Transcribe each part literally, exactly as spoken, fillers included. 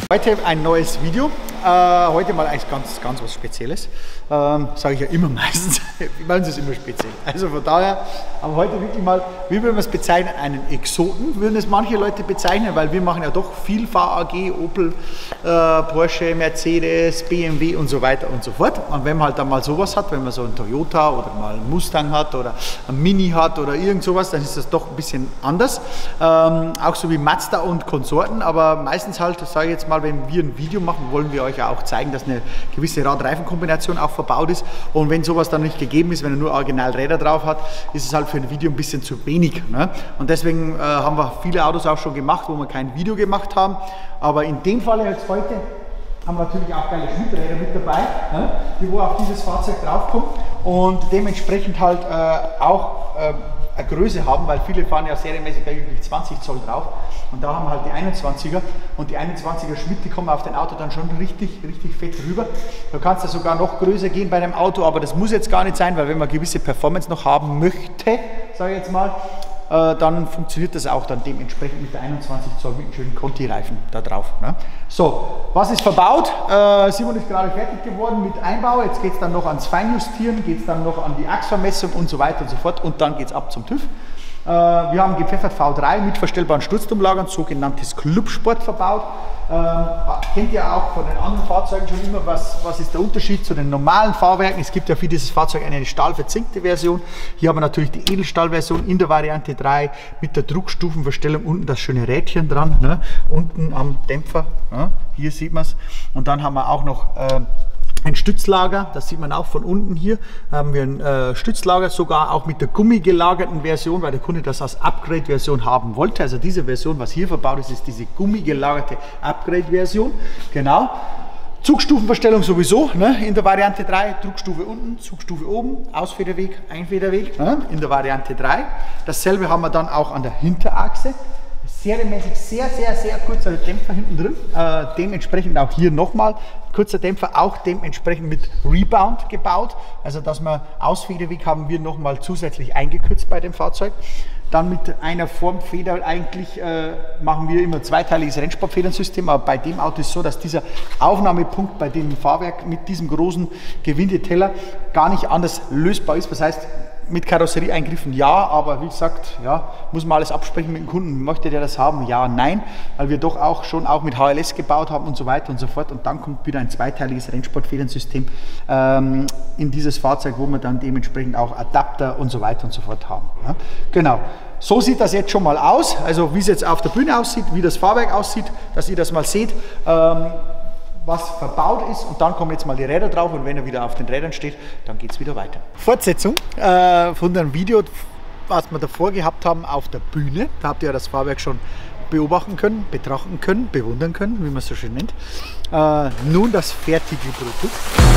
Heute ein neues Video. Äh, heute mal eigentlich ganz, ganz was Spezielles. Ähm, Sage ich ja immer meistens. Bei uns ist es immer speziell. Also von daher, aber heute wirklich mal, wie würden wir es bezeichnen? Einen Exoten würden es manche Leute bezeichnen, weil wir machen ja doch viel V A G, Opel, äh, Porsche, Mercedes, B M W und so weiter und so fort. Und wenn man halt dann mal sowas hat, wenn man so einen Toyota oder mal einen Mustang hat oder einen Mini hat oder irgend sowas, dann ist das doch ein bisschen anders. Ähm, auch so wie Mazda und Konsorten, aber meistens halt, sage ich jetzt mal, wenn wir ein Video machen, wollen wir euch ja auch zeigen, dass eine gewisse Rad-Reifen-Kombination auch verbaut ist. Und wenn sowas dann nicht gegeben ist, wenn er nur Originalräder drauf hat, ist es halt für ein Video ein bisschen zu wenig. Ne? Und deswegen äh, haben wir viele Autos auch schon gemacht, wo wir kein Video gemacht haben. Aber in dem Fall jetzt heute haben wir natürlich auch geile Schnitträder mit dabei, ne? Die wo auf dieses Fahrzeug draufkommen und dementsprechend halt äh, auch äh, eine Größe haben, weil viele fahren ja serienmäßig bei üblich zwanzig Zoll drauf und da haben wir halt die einundzwanziger und die einundzwanziger Schmidt, die kommen auf dein Auto dann schon richtig, richtig fett rüber. Du kannst ja sogar noch größer gehen bei dem Auto, aber das muss jetzt gar nicht sein, weil wenn man gewisse Performance noch haben möchte, sage ich jetzt mal, äh, dann funktioniert das auch dann dementsprechend mit der einundzwanzig Zoll mit einem schönen Conti-Reifen da drauf. Ne? So, was ist verbaut? Äh, Simon ist gerade fertig geworden mit Einbau, jetzt geht es dann noch ans Feinjustieren, geht es dann noch an die Achsvermessung und so weiter und so fort und dann geht es ab zum TÜV. Äh, wir haben gepfeffert V drei mit verstellbaren Sturzumlagern, sogenanntes Clubsport verbaut. Ähm, kennt ihr auch von den anderen Fahrzeugen schon immer, was, was ist der Unterschied zu den normalen Fahrwerken? Es gibt ja für dieses Fahrzeug eine stahlverzinkte Version. Hier haben wir natürlich die Edelstahlversion in der Variante drei mit der Druckstufenverstellung, unten das schöne Rädchen dran, ne? Unten am Dämpfer, ne? Hier sieht man es. Und dann haben wir auch noch äh, ein Stützlager, das sieht man auch von unten hier, haben wir ein äh, Stützlager, sogar auch mit der gummigelagerten Version, weil der Kunde das als Upgrade-Version haben wollte. Also diese Version, was hier verbaut ist, ist diese gummigelagerte Upgrade-Version. Genau. Zugstufenverstellung sowieso, ne? In der Variante drei, Druckstufe unten, Zugstufe oben, Ausfederweg, Einfederweg, ne? In der Variante drei. Dasselbe haben wir dann auch an der Hinterachse. Serienmäßig sehr, sehr, sehr kurzer Dämpfer hinten drin, äh, dementsprechend auch hier nochmal kurzer Dämpfer, auch dementsprechend mit Rebound gebaut, also dass wir Ausfederweg haben wir nochmal zusätzlich eingekürzt bei dem Fahrzeug. Dann mit einer Formfeder eigentlich äh, machen wir immer zweiteiliges Rennsportfedernsystem, aber bei dem Auto ist es so, dass dieser Aufnahmepunkt bei dem Fahrwerk mit diesem großen Gewindeteller gar nicht anders lösbar ist, das heißt, mit Karosserieeingriffen ja, aber wie gesagt, ja, muss man alles absprechen mit dem Kunden. Möchte der das haben? Ja, nein, weil wir doch auch schon auch mit H L S gebaut haben und so weiter und so fort. Und dann kommt wieder ein zweiteiliges Rennsportfedernsystem ähm, in dieses Fahrzeug, wo wir dann dementsprechend auch Adapter und so weiter und so fort haben. Ja, genau. So sieht das jetzt schon mal aus, also wie es jetzt auf der Bühne aussieht, wie das Fahrwerk aussieht, dass ihr das mal seht. Ähm, was verbaut ist und dann kommen jetzt mal die Räder drauf und wenn er wieder auf den Rädern steht, dann geht es wieder weiter. Fortsetzung äh, von dem Video, was wir davor gehabt haben auf der Bühne. Da habt ihr ja das Fahrwerk schon beobachten können, betrachten können, bewundern können, wie man es so schön nennt. Äh, nun das fertige Produkt.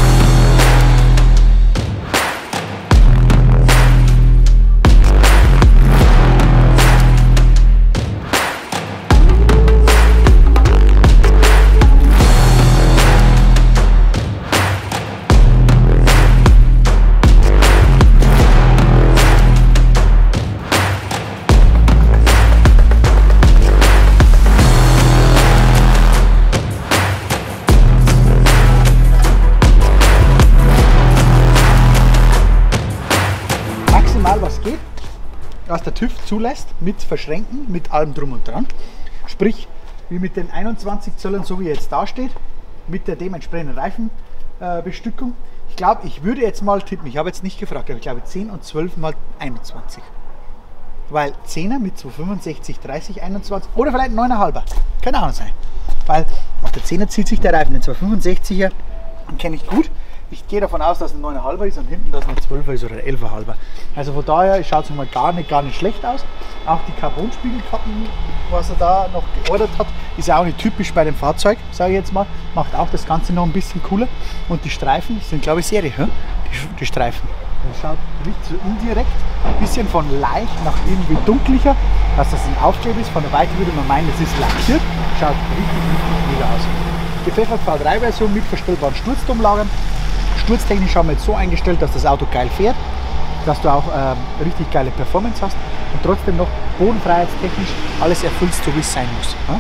Was der TÜV zulässt, mit Verschränken, mit allem drum und dran. Sprich, wie mit den einundzwanzig Zöllern, so wie er jetzt da steht, mit der dementsprechenden Reifenbestückung. Äh, ich glaube, ich würde jetzt mal tippen, ich habe jetzt nicht gefragt, aber ich glaube zehn und zwölf mal einundzwanzig. Weil zehner mit zweihundertfünfundsechzig, dreißig, einundzwanzig oder vielleicht neun Komma fünf. Keine Ahnung sein. Weil auf der zehner zieht sich der Reifen, den zweihundertfünfundsechziger kenne ich gut. Ich gehe davon aus, dass ein neun Komma fünf ist und hinten das ein zwölfer ist oder ein elf Komma fünf. Also von daher schaut es mal gar nicht, gar nicht schlecht aus. Auch die Carbonspiegelkappen, was er da noch geordert hat, ist ja auch nicht typisch bei dem Fahrzeug, sage ich jetzt mal. Macht auch das Ganze noch ein bisschen cooler. Und die Streifen sind, glaube ich, Serie, hm? die, die Streifen. Das schaut richtig so indirekt, ein bisschen von leicht nach irgendwie dunklicher, dass das ein Aufkleber ist. Von der Weite würde man meinen, das ist lackiert. Schaut richtig, richtig mega aus. Gepfeffert V drei Version mit verstellbaren Sturzumlagern. Sturztechnisch haben wir jetzt so eingestellt, dass das Auto geil fährt, dass du auch ähm, richtig geile Performance hast und trotzdem noch bodenfreiheitstechnisch alles erfüllst, so wie es sein muss. Ja?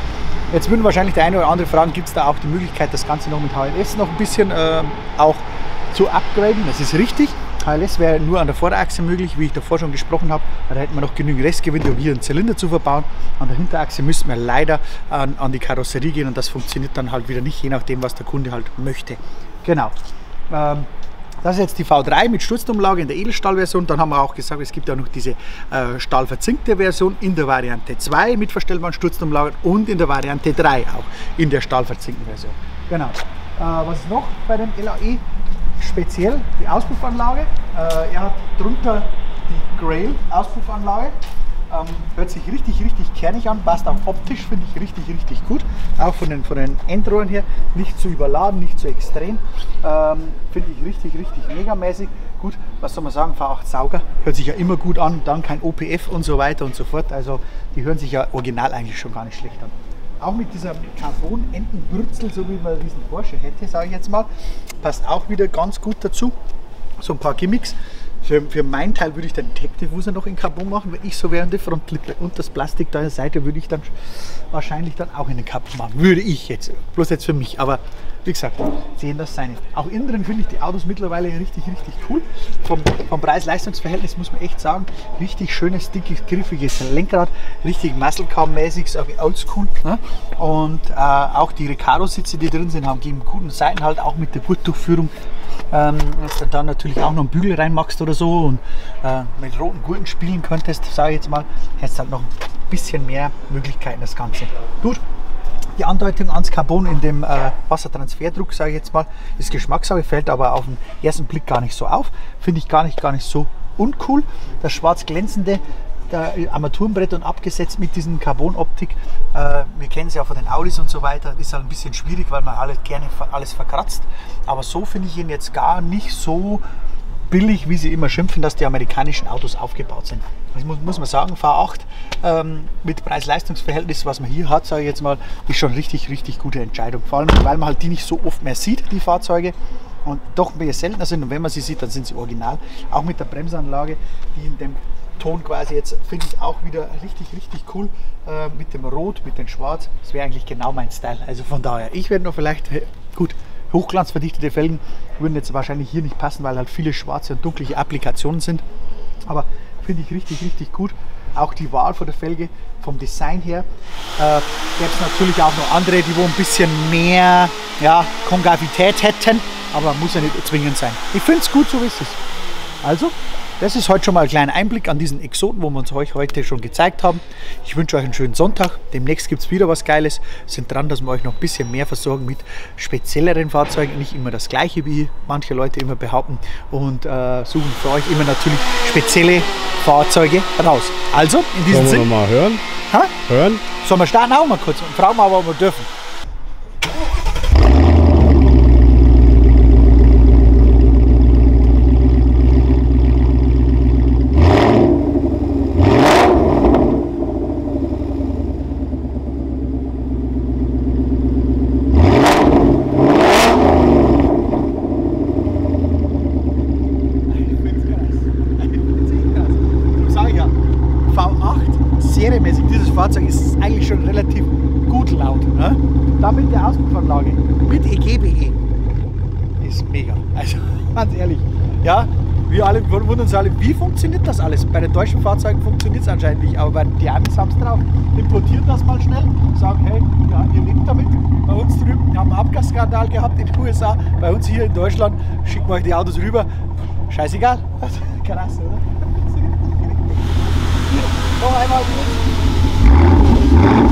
Jetzt würden wahrscheinlich der eine oder andere fragen, gibt es da auch die Möglichkeit, das Ganze noch mit H L S noch ein bisschen äh, auch zu upgraden? Das ist richtig. H L S wäre nur an der Vorderachse möglich, wie ich davor schon gesprochen habe. Da hätten wir noch genügend Restgewinde, um hier einen Zylinder zu verbauen. An der Hinterachse müssen wir leider an, an die Karosserie gehen und das funktioniert dann halt wieder nicht, je nachdem, was der Kunde halt möchte. Genau. Ähm, Das ist jetzt die V drei mit Stutzumlage in der Edelstahlversion. Dann haben wir auch gesagt, es gibt ja noch diese äh, stahlverzinkte Version in der Variante zwei mit verstellbaren Stutzumlagen und in der Variante drei auch in der stahlverzinkten Version. Genau. Äh, was ist noch bei dem L A E speziell? Die Auspuffanlage. Äh, er hat drunter die Grail Auspuffanlage. Ähm, hört sich richtig, richtig kernig an, passt auch optisch, finde ich richtig, richtig gut. Auch von den, von den Endrohren her, nicht zu überladen, nicht zu extrem. Ähm, finde ich richtig, richtig megamäßig. Gut, was soll man sagen, V acht Sauger, hört sich ja immer gut an, dann kein O P F und so weiter und so fort. Also die hören sich ja original eigentlich schon gar nicht schlecht an. Auch mit dieser Carbon-Entenbrützel, so wie man diesen Porsche hätte, sage ich jetzt mal, passt auch wieder ganz gut dazu. So ein paar Gimmicks. Für, für meinen Teil würde ich dann den Tech-Diffuser noch in Carbon machen, wenn ich so wäre, die Frontlippe. Und das Plastik da an der Seite würde ich dann wahrscheinlich dann auch in den Carbon machen. Würde ich jetzt, bloß jetzt für mich. Aber wie gesagt, sehen das seine. Auch innen drin finde ich die Autos mittlerweile richtig, richtig cool. Vom, vom Preis-Leistungs-Verhältnis muss man echt sagen, richtig schönes, dickes, griffiges Lenkrad, richtig Muscle Car-mäßig, so oldschool. Ne? Und äh, auch die Recaro-Sitze, die drin sind, haben geben guten Seitenhalt, auch mit der Gurtdurchführung. Ähm, dass du dann natürlich auch noch einen Bügel reinmachst oder so und äh, mit roten Gurten spielen könntest, sage ich jetzt mal, hättest halt noch ein bisschen mehr Möglichkeiten das Ganze. Gut, die Andeutung ans Carbon in dem äh, Wassertransferdruck, sage ich jetzt mal, ist Geschmackssache, fällt aber auf den ersten Blick gar nicht so auf, finde ich gar nicht, gar nicht so uncool. Das schwarz glänzende der Armaturenbrett und abgesetzt mit diesen Carbon-Optik. Äh, wir kennen es ja von den Audis und so weiter. Ist halt ein bisschen schwierig, weil man alles gerne alles verkratzt. Aber so finde ich ihn jetzt gar nicht so billig, wie sie immer schimpfen, dass die amerikanischen Autos aufgebaut sind. Das muss, muss man sagen, V acht ähm, mit Preis-Leistungs-Verhältnis, was man hier hat, sage ich jetzt mal, ist schon richtig, richtig gute Entscheidung. Vor allem, weil man halt die nicht so oft mehr sieht, die Fahrzeuge. Und doch mehr seltener sind. Und wenn man sie sieht, dann sind sie original. Auch mit der Bremsanlage, die in dem Ton quasi jetzt, finde ich auch wieder richtig, richtig cool. Äh, mit dem Rot, mit dem Schwarz. Das wäre eigentlich genau mein Style. Also von daher, ich werde noch vielleicht, gut, hochglanzverdichtete Felgen würden jetzt wahrscheinlich hier nicht passen, weil halt viele schwarze und dunkle Applikationen sind. Aber finde ich richtig, richtig gut. Auch die Wahl von der Felge, vom Design her. Äh, gäbe es natürlich auch noch andere, die wo ein bisschen mehr ja, Konkavität hätten. Aber muss ja nicht zwingend sein. Ich finde es gut, so wie es ist. Also, das ist heute schon mal ein kleiner Einblick an diesen Exoten, wo wir uns euch heute schon gezeigt haben. Ich wünsche euch einen schönen Sonntag. Demnächst gibt es wieder was Geiles. Sind dran, dass wir euch noch ein bisschen mehr versorgen mit spezielleren Fahrzeugen. Nicht immer das gleiche, wie manche Leute immer behaupten. Und äh, suchen für euch immer natürlich spezielle Fahrzeuge raus. Also, in diesem Sinne. Sollen wir noch mal hören? Ha? Hören? Sollen wir starten auch mal kurz und fragen mal, ob wir dürfen. Serienmäßig, dieses Fahrzeug ist eigentlich schon relativ gut laut. Ne? Damit der Auspuffanlage mit E G B E ist mega. Also ganz ehrlich, ja, wir alle wundern uns alle, wie funktioniert das alles? Bei den deutschen Fahrzeugen funktioniert es anscheinend nicht, aber bei die Amis haben es drauf. Importieren das mal schnell, sagen, hey, ja, ihr lebt damit. Bei uns drüben, wir haben einen Abgasskandal gehabt in den U S A, bei uns hier in Deutschland schicken wir euch die Autos rüber. Scheißegal. Krass, oder? Noch einmal.